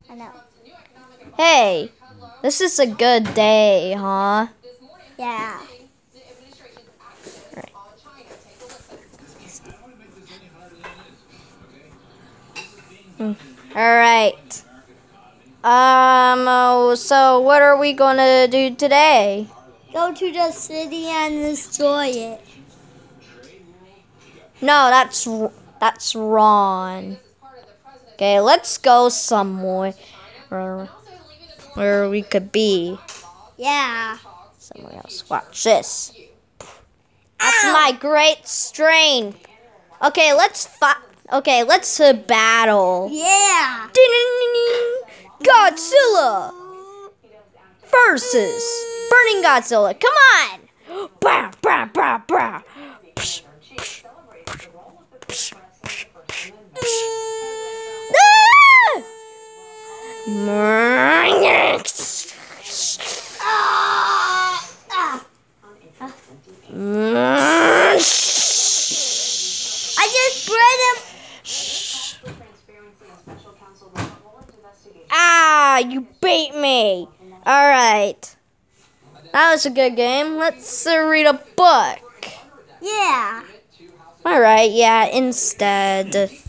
I know. Hey, this is a good day, huh? Yeah. Alright. So what are we gonna do today? Go to the city and destroy it. No, that's wrong. Okay, let's go somewhere where we could be. Yeah. Somewhere else. Watch this. That's my great strength. Okay, let's battle. Yeah. Godzilla versus Burning Godzilla. Come on! Bah, bah, bah, bah. I just spread him. Ah, you beat me. All right. That was a good game. Let's read a book. Yeah. All right, yeah, instead.